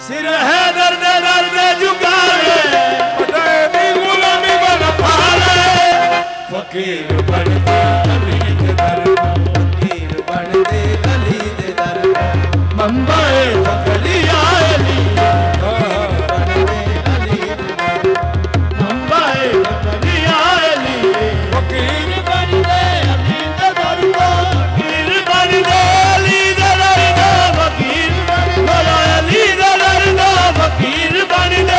सिर है दर्द दर्द झुकावे दी गुलामी बन पाले फकीर बन दे अली दे दर फकीर बन दे अली दे दर मंबाए फकरिया अली बन दे अली दे दर मंबाए फकरिया अली फकीर बन दे अली दे दर फकीर बन दे अली दे दर फकीर बोला अली दे दर फकीर बन दे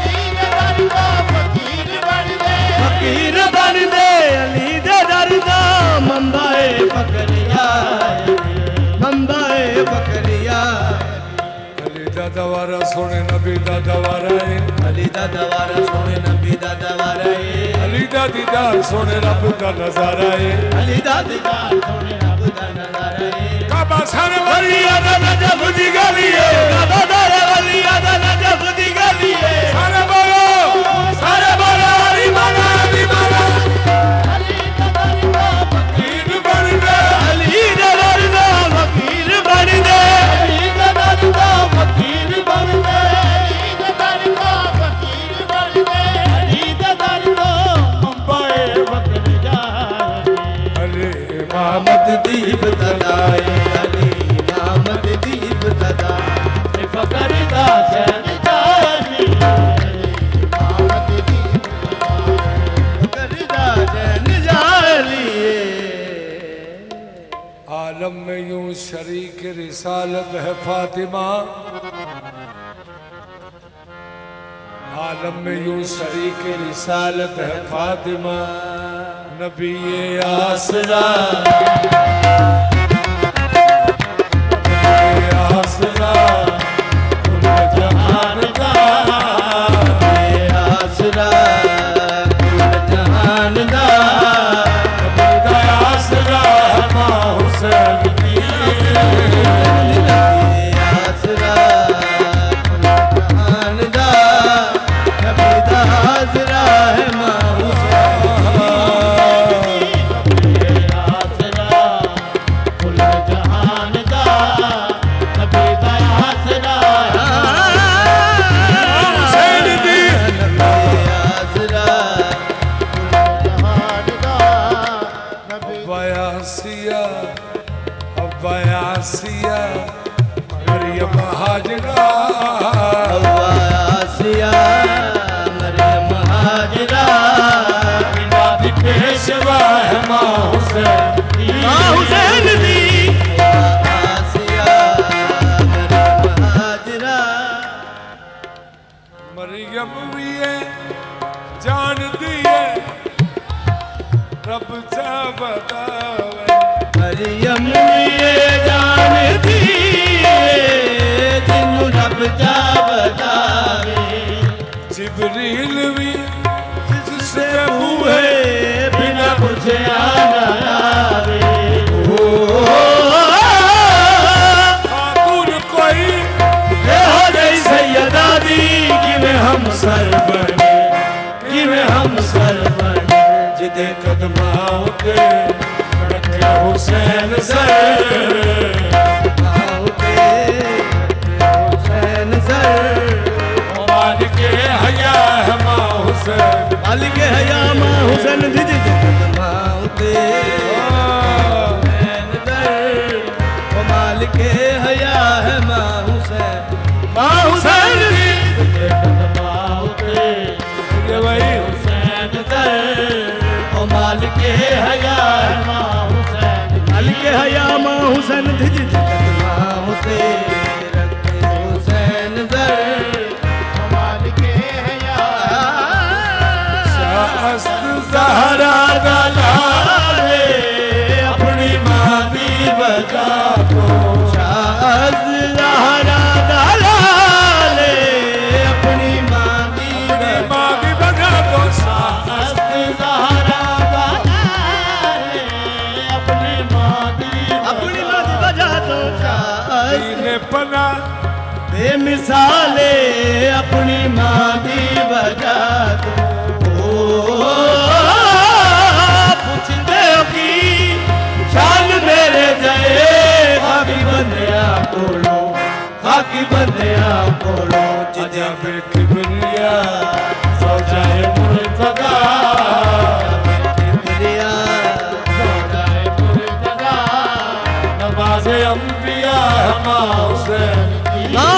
फकीर बन दे अली दे दरदा मंबाए फकरिया मंबाए फकरिया अली दा दवारा सोने नबी दा दवारा अली दा दवारा सोने नबी दा दवारा अली दा दीदार सोने रब दा नजारा अली दा दीदार सोने रब दा नजारा काबा सारे वलिया दा नजफ दी गली काबा सारे वलिया दा नजफ दी गली सारे बोलो अली माना अली माना अली दा दरदा फकीर बन दे अली दा दरदा फकीर बन दे अली दा दरदा फकीर बन दे अली दा दरदा फकीर बन दे अली दा दरदा मंबाए फकरिया अली इमामत दीप तदाए अली इमामत दीप तदा फकर दा चैन जानी इमामत दीप फकर दा चैन जानी आलम में यूं शरीक रिसालत है फातिमा आलम में यूं शरीक रिसालत है फातिमा नबी आसरा आसरा कुल जहान का आसरा कुल जहान का नबी आसरा मां हुसैन की आसरा कुल जहान का नबी आसरा है मां आसिया मरियम हाजरा आसिया मरियम हाजरा बिनादी पेशवा है मां हुसैन दी आसिया मरियम हाजरा मरियम भी है जानती है रब चा बतावे मरियम भी जानती जिन्नू रब जा बतावे जिब्रील भी जिससे हुए बिना पूछे आना आवे खातून कोई हो गई सैयदा दी किवें हम सर बने किवें हम सर बने जिदे कदमां उते हुसैन सर हुसैन सर मालिक हया है मां हुसैन मालिक हया मां हुसैन दी माउते हुसैन सर मालिक हया है मां हुसैन दी माउते ये भाई हुसैन सर मालिक हया है मां के हया मां हुसैन धिज माउते रखे हुसैन दर कमाल के हया शास्त ज़हरा दलाले अपनी मां दी बजा को शास्त ज़हरा दलाले अपनी मां दी बजा को शास्त ज़हरा पना बेमिसाले अपनी मां दी वजह तो पूछते हो कि शान मेरे जय खाकी बंदिया कोलो खाकी बंदिया कोलो अजब किबरिया सौजाए मुर्तदा किबरिया सौजाए मुर्तदा नवाज़े अंबिया हमा हुसैन